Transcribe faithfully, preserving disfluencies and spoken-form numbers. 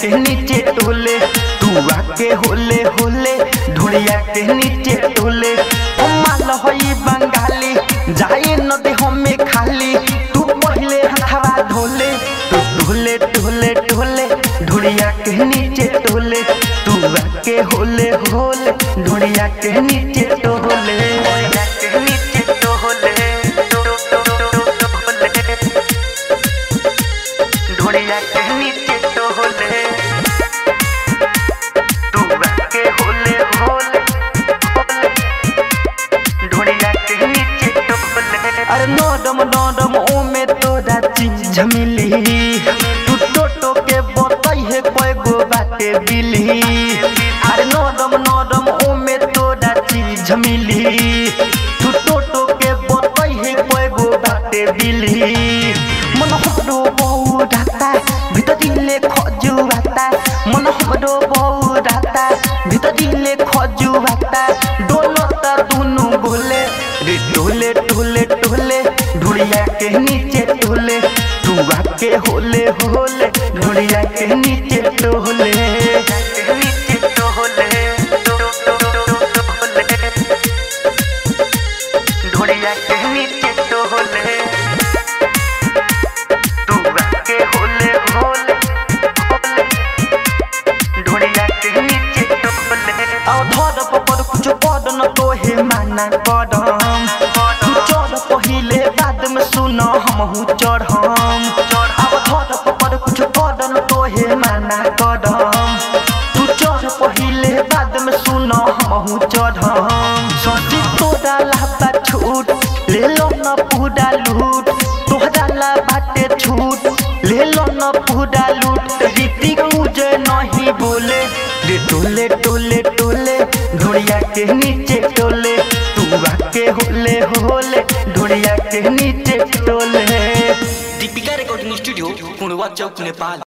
के नीचे टोले तू आके होले होले ढोलिया के नीचे टोले माल होई बंगाली जाए न दे हमें खाली तू पहले हथवा धोले तू ढोले ढोले ढोले ढोलिया के नीचे टोले तू आके होले होले ढोलिया के नीचे टोले के नीचे टोले ढोलिया के नीचे टोले तू आके होले होले ढोलिया के नीचे टोले अरे नोडम नोडम ओ में तोरा चीज मिली तू टोटो के बताई है कोई गो बाटे बिली अरे नोडम नोडम ओ में तोरा चीज मिली तू टोटो के बताई है कोई गो बाटे बिली मन हमरो बहु डाटा भीतर दिले खजुआता मन हमरो बहु डाटा भीतर दिले खजुआता डोलता दुनु गोले रे टोले टोले टोले ढोलिया के नीचे टोले तू आके होले होले ढोलिया के नीचे टोले के नीचे टोले ढोलिया के नीचे टोले तू आके होले होले ढोलिया के नीचे टोले आओ धर पर कुछ पद न तोहे माना करम तू चढ़ पहिले बाद में सुनो हमहू चढ़म अब धर पर कुछ पद न तोहे माना करम तू चढ़ पहिले बाद में सुनो हमहू चढ़म सोची तोरा लाता छूट ले लो न पूरा लूट तोहरा ला बाटे छूट ले लो न पूरा लूट रीति मुझे नहीं बोले रे टोले टोले टोले ढोलिया के नीचे टोले तू आके होले होले ढोलिया के नीचे टोले। Deepika recording studio Kundwa Chowk Nepal.